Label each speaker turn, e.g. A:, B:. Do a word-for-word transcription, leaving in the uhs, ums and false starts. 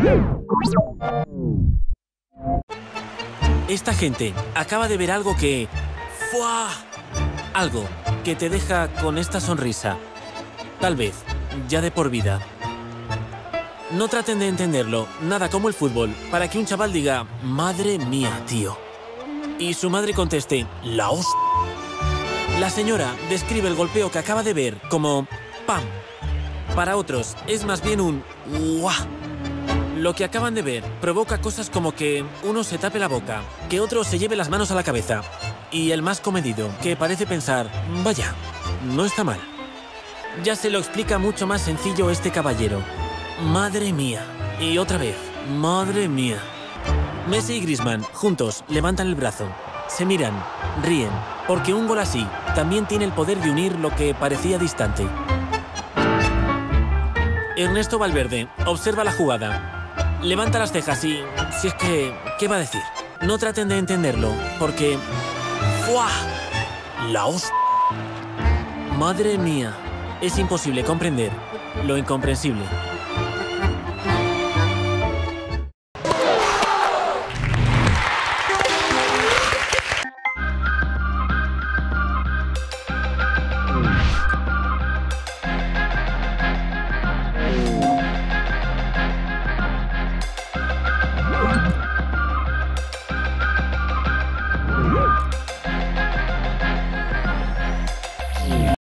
A: Esta gente acaba de ver algo que... ¡Fua! Algo que te deja con esta sonrisa. Tal vez, ya de por vida. No traten de entenderlo, nada como el fútbol, para que un chaval diga, madre mía, tío. Y su madre conteste, la hostia. La señora describe el golpeo que acaba de ver como ¡pam! Para otros es más bien un ¡guau! Lo que acaban de ver provoca cosas como que uno se tape la boca, que otro se lleve las manos a la cabeza y el más comedido, que parece pensar, vaya, no está mal. Ya se lo explica mucho más sencillo este caballero. Madre mía. Y otra vez, madre mía. Messi y Griezmann, juntos, levantan el brazo. Se miran, ríen, porque un gol así también tiene el poder de unir lo que parecía distante. Ernesto Valverde observa la jugada. Levanta las cejas y... si es que... ¿qué va a decir? No traten de entenderlo, porque... ¡fua! La hostia. Madre mía. Es imposible comprender lo incomprensible.